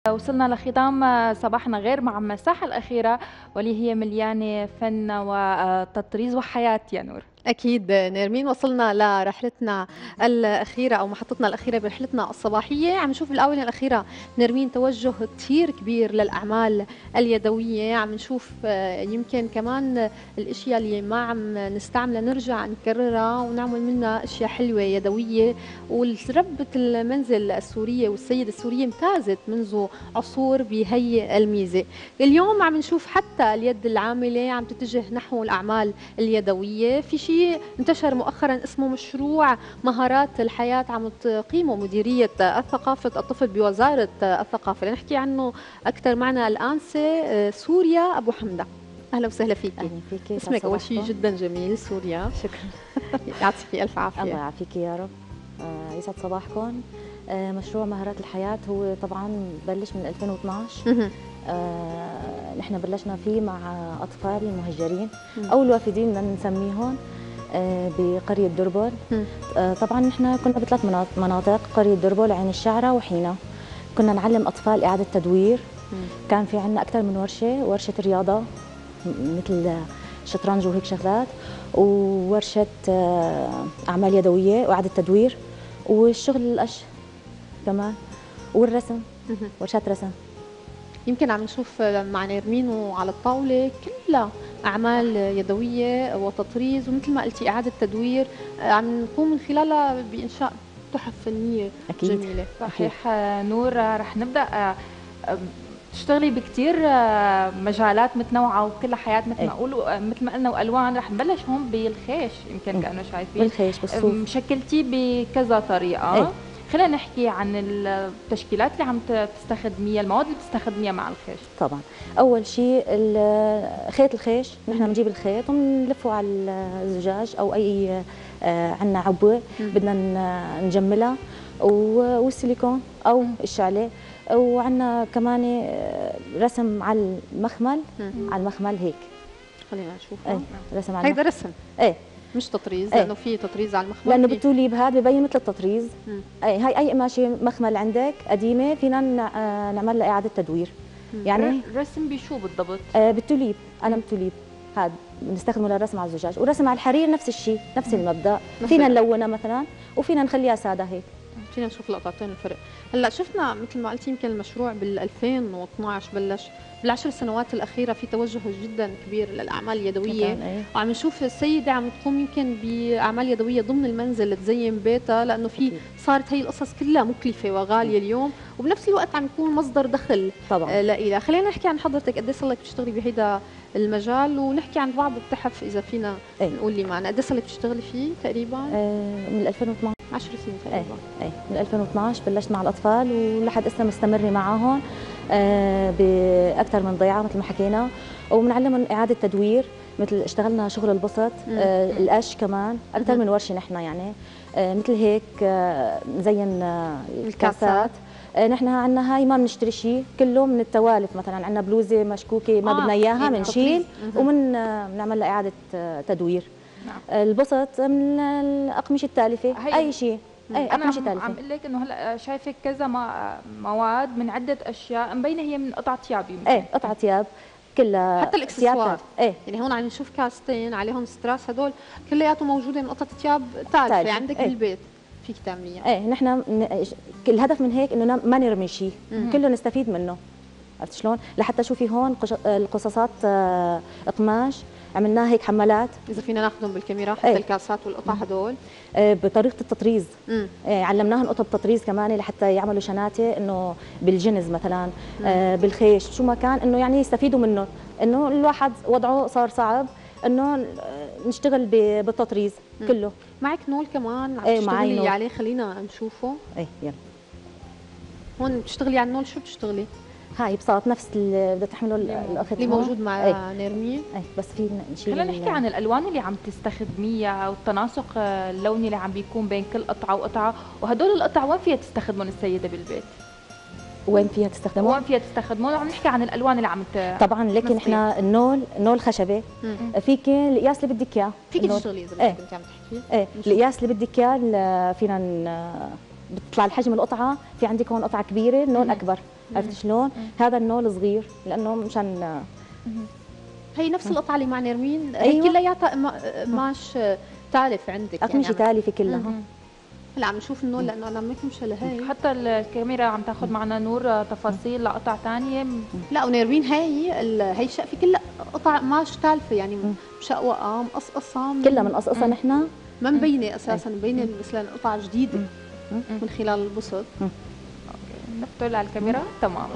وصلنا لختام صباحنا غير مع المساحة الأخيرة، واللي هي مليانة فن وتطريز وحياة يا نور. أكيد نيرمين، وصلنا لرحلتنا الأخيرة أو محطتنا الأخيرة برحلتنا الصباحية. عم نشوف بالآونة الأخيرة نيرمين توجه كثير كبير للأعمال اليدوية. عم نشوف يمكن كمان الأشياء اللي ما عم نستعملها نرجع نكررها ونعمل منها أشياء حلوة يدوية. وربة المنزل السورية والسيدة السورية امتازت منذ عصور بهي الميزة. اليوم عم نشوف حتى اليد العاملة عم تتجه نحو الأعمال اليدوية. في شيء انتشر مؤخرا اسمه مشروع مهارات الحياة، عم تقيمه مديرية ثقافة الطفل بوزارة الثقافة. لنحكي عنه أكثر معنا الآنسة سوريا أبو حمدة. أهلا وسهلا فيك. أهلا فيك. اسمك أول شيء جدا جميل سوريا. شكرا. يعطيك ألف عافية. الله يعافيك يا رب. يسعد صباحكم. مشروع مهارات الحياة هو طبعا بلش من 2012. نحن بلشنا فيه مع أطفال المهجرين أو الوافدين بدنا نسميهم بقرية دربل. طبعا نحن كنا بثلاث مناطق، قرية دربل، عين الشعرة، وحينا. كنا نعلم أطفال إعادة تدوير. كان في عندنا أكثر من ورشة رياضة مثل شطرنج وهيك شغلات، وورشة أعمال يدوية وإعادة تدوير، والشغل القش كمان، والرسم، ورشات رسم. يمكن عم نشوف مع نيرمين وعلى الطاولة كلها أعمال يدوية وتطريز، ومثل ما قلتي إعادة تدوير عم نقوم من خلالها بإنشاء تحف فنية أكيد. جميلة. صحيح. نور، رح نبدأ تشتغلي بكثير مجالات متنوعة وكلها حياة مثل ما قولوا، مثل ما قلنا، وألوان. رح نبلش هون بالخيش، يمكن كأنه شايفين بالخيش بالصوف شكلتيه بكذا طريقة. خلينا نحكي عن التشكيلات اللي عم تستخدميها، المواد اللي بتستخدميها مع الخيش. طبعا اول شيء خيط الخيش. نحن بنجيب الخيط وبنلفه على الزجاج او اي عندنا عبوه بدنا نجملها، والسيليكون او الشعله. وعندنا كمان رسم على المخمل. على المخمل هيك. خلينا نشوف. رسم على هيدا رسم. مش تطريز. لانه في تطريز على المخمل، لانه بالتوليب هذا ببين مثل التطريز. هاي اي قماشه مخمل عندك قديمه فينا نعمل لها اعاده تدوير. يعني رسم بشو بالضبط؟ بالتوليب، قلم توليب هذا بنستخدمه للرسم على الزجاج. ورسم على الحرير نفس الشيء، نفس المبدا. فينا نلونها مثلا وفينا نخليها ساده هيك. فينا نشوف لقطتين الفرق. هلا شفنا مثل ما قلتي يمكن المشروع بال 2012 بلش. بالعشر سنوات الاخيره في توجه جدا كبير للاعمال اليدويه. وعم نشوف السيده عم تقوم يمكن باعمال يدويه ضمن المنزل تزين بيتها، لانه في صارت هي القصص كلها مكلفه وغاليه اليوم، وبنفس الوقت عم يكون مصدر دخل طبعا لإلها. خلينا نحكي عن حضرتك، قد ايه صار لك بتشتغلي بهيدا المجال، ونحكي عن بعض التحف اذا فينا نقول لي معنا قد ايه صار لك بتشتغلي فيه تقريبا؟ من 2012. 10 سنين تقريبا. من 2012 بلشت مع الاطفال، ولحد هسه مستمره معاهم باكثر من ضيعه مثل ما حكينا. وبنعلمهم اعاده تدوير، مثل اشتغلنا شغل البسط، القش كمان، اكثر من ورشه نحن يعني. مثل هيك نزين الكاسات. نحن عندنا هاي ما بنشتري شيء، كله من التوالف. مثلا عندنا بلوزه مشكوكه ما بدنا اياها بنشيل بنعمل لها اعاده تدوير. البسط من الاقمشه التالفه، اي شيء. انا عم اقول لك انه هلا شايفه كذا مواد من عده اشياء مبينه هي من قطعه ثياب. قطعه ثياب كلها، حتى الاكسسوار. يعني هون عم نشوف كاستين عليهم ستراس، هدول كلياتهم موجوده من قطعه ثياب تالفه عندك بالبيت فيك تعمليها. نحن الهدف من هيك انه ما نرمي شيء، كله نستفيد منه. عرفت شلون؟ لحتى شوفي هون القصاصات قماش عملناها هيك حمالات، اذا فينا ناخذهم بالكاميرا حتى الكاسات والقطع هدول بطريقه التطريز. علمناهم قطب تطريز كمان لحتى يعملوا شناتة انه بالجنز مثلا، بالخيش، شو ما كان، انه يعني يستفيدوا منه. انه الواحد وضعه صار صعب انه نشتغل بالتطريز كله. معك نول كمان عم تشتغلي عليه، خلينا نشوفه. يلا هون بتشتغلي على النول. شو بتشتغلي؟ هاي بساط نفس اللي بدها تحمله الاخت اللي موجود مع نيرمين. بس في نشيل. خلينا نحكي عن الالوان اللي عم تستخدميها والتناسق اللوني اللي عم بيكون بين كل قطعه وقطعه، وهدول القطع وين فيها تستخدمهم السيده بالبيت؟ وين فيها تستخدمهم؟ وين فيها تستخدمهم؟ وعم نحكي عن الالوان اللي عم طبعا لكن احنا النول خشبه. فيك القياس اللي بدك اياه، فيك تشتغلي اذا كنت عم تحكي. القياس اللي بدك اياه فينا بتطلع الحجم القطعه. في عندك هون قطعه كبيره، نول اكبر عرفت شلون؟ هذا النول صغير لانه مشان هي نفس القطعه اللي مع نرمين، هي أيوة. كلياتها قماش تالف عندك اقمشه تالفه كلها. هلا عم نشوف النول لانه انا مكمشه لهي، حتى الكاميرا عم تاخذ معنا نور تفاصيل لقطع ثانيه. لا ونيرمين هي الشقفه كلها قطع قماش تالفه، يعني مشقوقه مقصقصه كلها بنقصقصها نحن، ما مبينه اساسا، مبينه مثلا قطع جديده من خلال البسط. نفتح على الكاميرا تمام.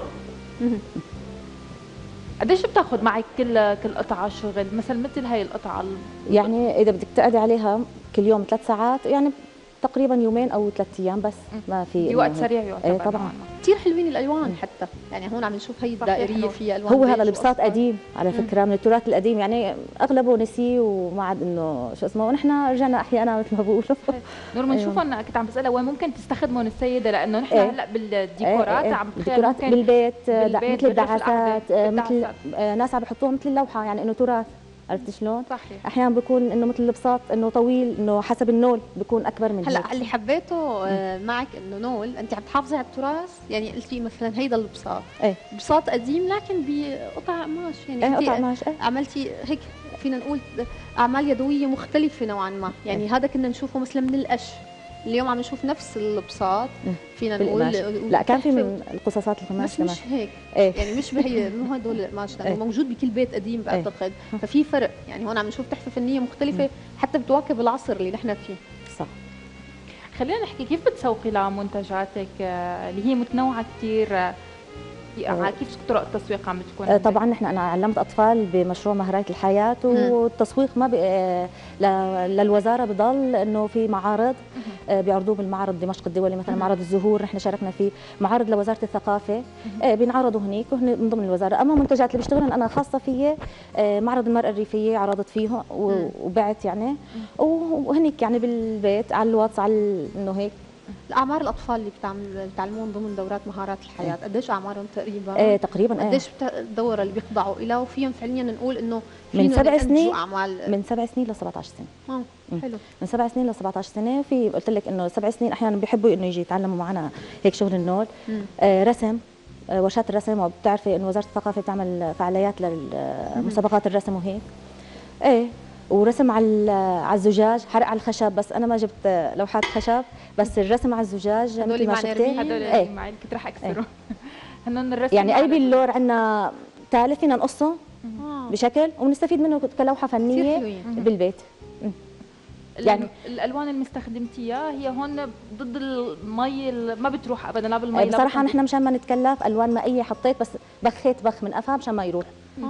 قديش بتاخذ معك كل قطعه شغل؟ مثل هي القطعه يعني اذا بدك تقعدي عليها كل يوم 3 ساعات يعني تقريبا يومين او 3 ايام بس، ما في بوقت سريع يعتبر. طبعا كثير حلوين الالوان حتى، يعني هون عم نشوف هي الدائريه فيها الوان. هو هذا البساط قديم على فكره، من التراث القديم، يعني اغلبه نسي وما عاد انه شو اسمه، ونحن رجعنا احيانا مثل ما بقولوا. نور بنشوف انا كنت عم بسالها وين ممكن تستخدمون السيده، لانه نحن هلا بالديكورات عم بالديكورات بالبيت مثل الدعاسات، مثل ناس عم بحطوها مثل اللوحه، يعني انه تراث، عرفت شلون؟ صحيح. احيانا بيكون انه مثل البساط انه طويل، انه حسب النول بيكون اكبر من هلا اللي حبيته معك انه نول انت عم تحافظي على التراث، يعني قلتي مثلا هيدا البساط بساط قديم لكن بقطع قماش، يعني قطع قماش عملتي هيك فينا نقول اعمال يدويه مختلفه نوعا ما، يعني هذا كنا نشوفه مثلا من القش، اليوم عم نشوف نفس البساط فينا نقول. لا كان في من القصاصات القماش بس مش هيك يعني مش بهي مو هدول القماش، لانه موجود بكل بيت قديم بعتقد، ففي فرق، يعني هون عم نشوف تحفه فنيه مختلفه حتى بتواكب العصر اللي نحن فيه. صح. خلينا نحكي كيف بتسوقي لمنتجاتك اللي هي متنوعه كثير، كيف طرق التسويق عم بتكون؟ طبعا انا علمت اطفال بمشروع مهارات الحياه، والتسويق ما للوزاره بضل انه في معارض بيعرضوه بالمعرض دمشق الدولي، مثلا معرض الزهور نحن شاركنا فيه، معارض لوزاره الثقافه بينعرضوا هنيك من ضمن الوزاره. اما منتجات اللي بشتغلن انا خاصه فيي، معرض المراه الريفيه عرضت فيه وبعت يعني، وهنيك يعني بالبيت على الواتس على انه هيك. الاعمار الاطفال اللي بتعلمون ضمن دورات مهارات الحياه قديش اعمارهم تقريبا؟ تقريبا قديش الدوره اللي بيخضعوا لها، وفيهم فعليا نقول انه من 7 سنين اعمال من 7 سنين ل 17 سنه. حلو. من 7 سنين ل 17 سنه، في قلت لك انه 7 سنين احيانا بيحبوا انه يجي يتعلموا معنا هيك شغل النول، رسم، ورشات الرسم، وبتعرفي انه وزاره الثقافه بتعمل فعاليات للمسابقات الرسم وهيك. ورسم على الزجاج، حرق على الخشب، بس انا ما جبت لوحات خشب، بس الرسم على الزجاج مثل ما شفتي هدول معي كنت رح اكسره. هنن الرسم يعني قلبي اللور عندنا تالف فينا نقصه بشكل وبنستفيد منه كلوحه فنيه بالبيت. يعني الالوان اللي استخدمتيها هي هون ضد المي، ما بتروح ابدا لا بالمي. بصراحه نحن مشان ما نتكلف الوان مائيه حطيت، بس بخيت بخ من قفا مشان ما يروح.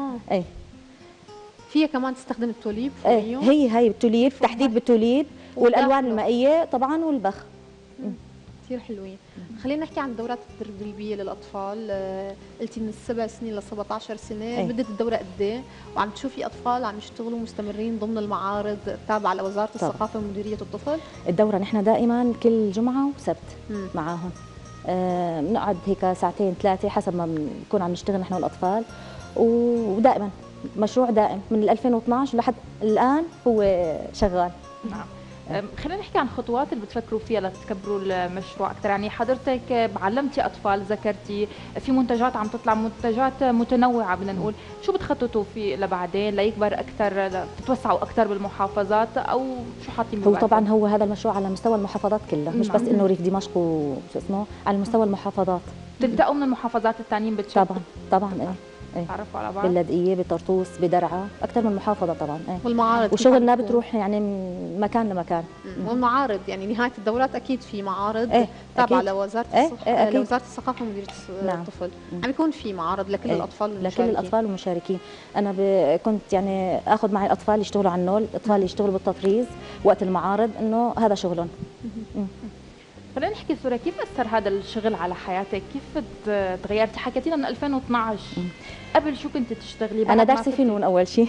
فيها كمان تستخدم التوليب. هي التوليب، تحديد بالتوليب والالوان المائيه طبعا والبخ. كثير حلوين. خلينا نحكي عن الدورات التدريبيه للاطفال، قلتي من 7 سنين ل 17 سنه، مده الدوره قد ايه؟ وعم تشوفي اطفال عم يشتغلوا مستمرين ضمن المعارض التابعه لوزاره الثقافه ومديريه الطفل؟ الدوره نحن دائما كل جمعه وسبت معاهم، بنقعد هيك ساعتين 3 حسب ما بنكون عم نشتغل نحن والاطفال، ودائما مشروع دائم من 2012 لحد الان هو شغال. نعم. خلينا نحكي عن خطوات اللي بتفكروا فيها لتكبروا المشروع اكثر. يعني حضرتك علمتي اطفال، ذكرتي في منتجات عم تطلع، منتجات متنوعه بدنا نقول، شو بتخططوا فيه لبعدين ليكبر اكثر، تتوسعوا اكثر بالمحافظات، او شو حاطين هو طبعا هو هذا المشروع على مستوى المحافظات كلها، مش بس انه ريف دمشق وشو اسمه، على مستوى المحافظات. تبداوا من المحافظات الثانيين بتشاركوا؟ طبعا تعرفوا على بعض؟ باللاذقيه، بطرطوس، بدرعا، اكثر من محافظه طبعا. والمعارض وشغلنا بتروح يعني من مكان لمكان. والمعارض يعني نهايه الدورات اكيد في معارض تابعه لوزاره الصحه، لوزاره الثقافه ومديريه الطفل. عم يكون في معارض لكل الاطفال والمشاركين. لكل الاطفال والمشاركين. انا كنت يعني اخذ معي الاطفال يشتغلوا على النول، الاطفال يشتغلوا بالتطريز وقت المعارض، انه هذا شغلهم. خلينا نحكي سورة، كيف أثر هذا الشغل على حياتك؟ كيف تغيرتي؟ حكيتينا من 2012، قبل شو كنت تشتغلي؟ أنا دارسة فنون أول شيء.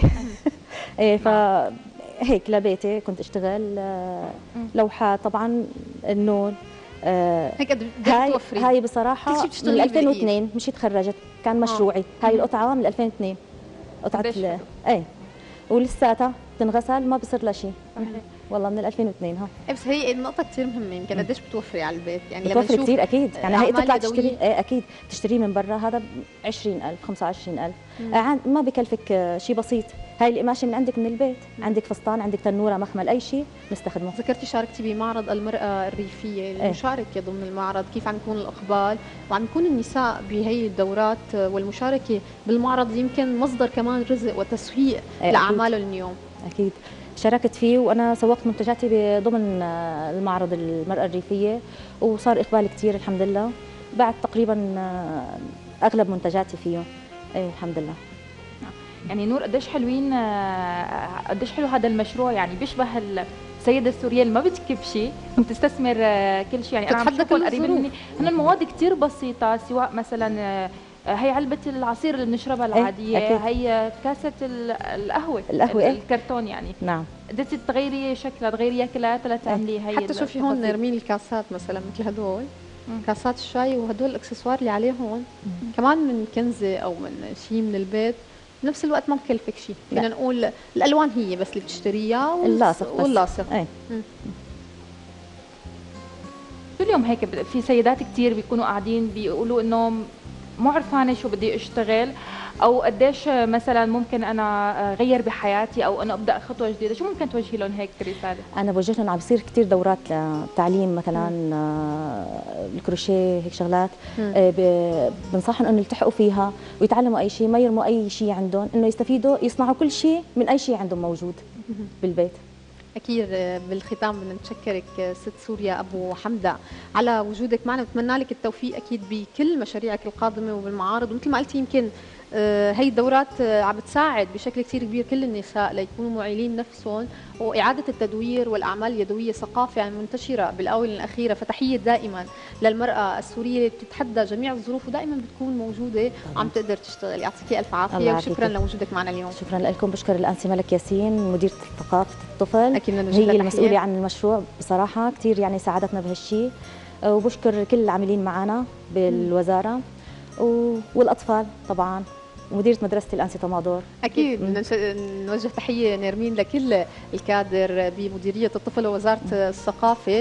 فهيك لبيتي كنت أشتغل لوحات طبعا، النول. هيك هاي بصراحة من 2002 مش تخرجت، كان مشروعي. هاي القطعة من 2002 قطعة ولساتها تنغسل ما بصير لها شيء. والله من 2002 ها. بس هي النقطة كثير مهمة، يمكن قديش بتوفري على البيت؟ يعني لما بتوفر نشوف كثير اكيد، يعني هي تطلع يدوية. تشتري اكيد تشتريه من برا هذا ب 20,000 25,000 ما بكلفك شيء بسيط. هاي القماشه من عندك من البيت، عندك فستان، عندك تنوره، مخمل، اي شيء نستخدمه. ذكرتي شاركتي بمعرض المرأة الريفية، المشاركة ضمن المعرض، كيف عم يكون الإقبال وعم يكون النساء بهي الدورات والمشاركة بالمعرض يمكن مصدر كمان رزق وتسويق لأعمالهم اليوم. أكيد شاركت فيه، وأنا سوقت منتجاتي ضمن المعرض المرأة الريفية، وصار إقبال كثير الحمد لله. بعد تقريبا أغلب منتجاتي فيه. إيه الحمد لله. يعني نور قديش حلوين، قديش حلو هذا المشروع، يعني بيشبه السيدة السورية اللي ما بتكب شيء وبتستثمر كل شيء. يعني أنا عم بشوفهم قريبين مني، هن المواد كثير بسيطة، سواء مثلا هي علبة العصير اللي بنشربها العادية، هي كاسة القهوة الكرتون يعني. نعم. قدرتي تغيري شكلها، تغيري كلها تعملي هي. حتى شوفي هون نرمين الكاسات مثلا مثل هدول كاسات الشاي وهدول الاكسسوار اللي عليهم كمان من كنزة او من شيء من البيت، بنفس الوقت ما بكلفك شيء. بدنا نقول الالوان هي بس اللي بتشتريها واللاصق. اليوم هيك في سيدات كثير بيكونوا قاعدين بيقولوا انه مو عرفانه شو بدي اشتغل، او قديش مثلا ممكن انا غير بحياتي او انا ابدا خطوه جديده، شو ممكن توجهي لهم هيك رساله؟ انا بوجه لهم، عم بصير كثير دورات لتعليم مثلا الكروشيه هيك شغلات، بنصحهم انه يلتحقوا فيها ويتعلموا اي شيء، ما يرموا اي شيء عندهم، انه يستفيدوا يصنعوا كل شيء من اي شيء عندهم موجود بالبيت. أكيد. بالختام بدنا نشكرك ست سوريا أبو حمدة على وجودك معنا، وبتمنى لك التوفيق أكيد بكل مشاريعك القادمة وبالمعارض. ومثل ما قلتي يمكن هي الدورات عم بتساعد بشكل كثير كبير كل النساء ليكونوا معيلين نفسهم، وإعادة التدوير والأعمال اليدوية ثقافة يعني منتشرة بالآونة الأخيرة. فتحية دائما للمرأة السورية اللي بتتحدى جميع الظروف ودائما بتكون موجودة وعم تقدر تشتغل. يعطيكي ألف عافية وشكرا لوجودك معنا اليوم. شكرا لكم. بشكر الأنسة ملك ياسين مديرة ثقافة الطفل، هي المسؤولة عن المشروع. بصراحة كثير يعني ساعدتنا بهالشيء، وبشكر كل العاملين معنا بالوزارة والأطفال طبعا، ومديرة مدرسة الأنسة طمادور. أكيد بدنا نوجه تحية نرمين لكل الكادر بمديرية الطفل ووزارة الثقافة.